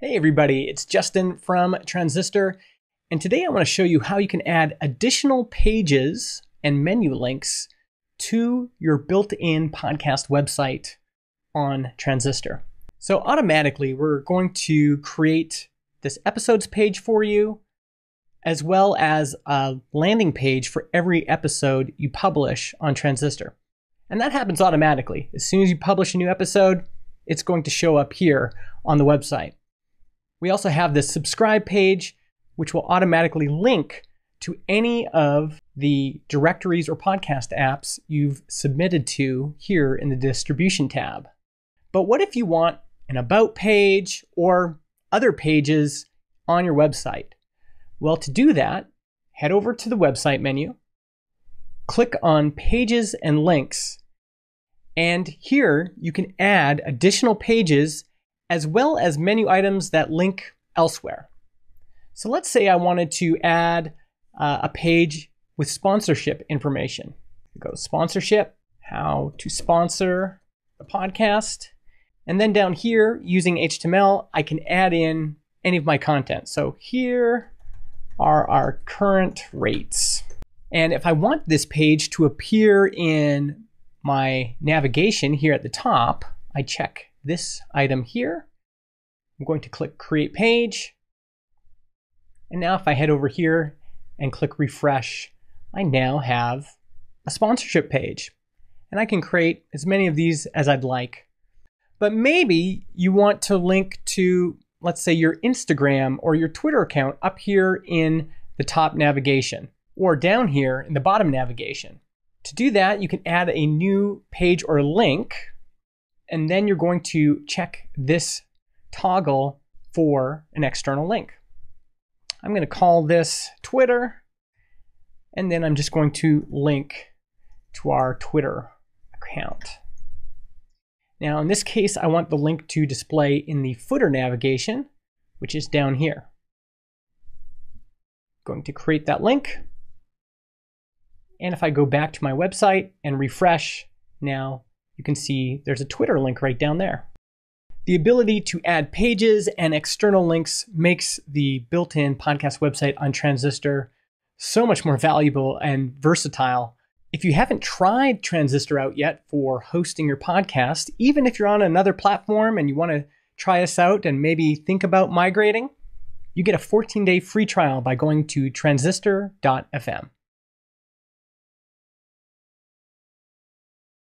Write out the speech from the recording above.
Hey everybody, it's Justin from Transistor, and today I want to show you how you can add additional pages and menu links to your built-in podcast website on Transistor. So automatically we're going to create this episodes page for you, as well as a landing page for every episode you publish on Transistor. And that happens automatically. As soon as you publish a new episode, it's going to show up here on the website. We also have this subscribe page, which will automatically link to any of the directories or podcast apps you've submitted to here in the distribution tab. But what if you want an about page or other pages on your website? Well, to do that, head over to the website menu, click on Pages and Links, and here you can add additional pages as well as menu items that link elsewhere. So let's say I wanted to add a page with sponsorship information. Go sponsorship, how to sponsor the podcast. And then down here, using HTML, I can add in any of my content. So here are our current rates. And if I want this page to appear in my navigation here at the top, I check this item here. I'm going to click Create Page. And now if I head over here and click Refresh, I now have a sponsorship page. And I can create as many of these as I'd like. But maybe you want to link to, let's say, your Instagram or your Twitter account up here in the top navigation, or down here in the bottom navigation. To do that, you can add a new page or link, and then you're going to check this toggle for an external link. I'm going to call this Twitter, and then I'm just going to link to our Twitter account. Now in this case, I want the link to display in the footer navigation, which is down here. Going to create that link. And if I go back to my website and refresh, now you can see there's a Twitter link right down there. The ability to add pages and external links makes the built-in podcast website on Transistor so much more valuable and versatile. If you haven't tried Transistor out yet for hosting your podcast, even if you're on another platform and you want to try us out and maybe think about migrating, you get a 14-day free trial by going to transistor.fm.